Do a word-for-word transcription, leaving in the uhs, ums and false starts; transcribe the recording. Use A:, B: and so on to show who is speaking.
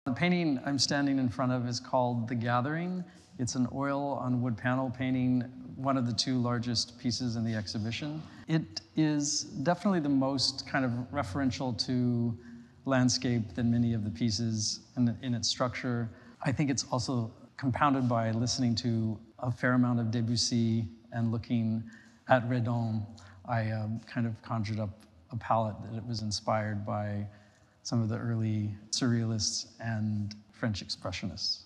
A: The painting I'm standing in front of is called The Gathering. It's an oil on wood panel painting, one of the two largest pieces in the exhibition. It is definitely the most kind of referential to landscape than many of the pieces in, in its structure. I think it's also compounded by listening to a fair amount of Debussy and looking at Redon. I um, kind of conjured up a palette that it was inspired by some of the early surrealists and French expressionists.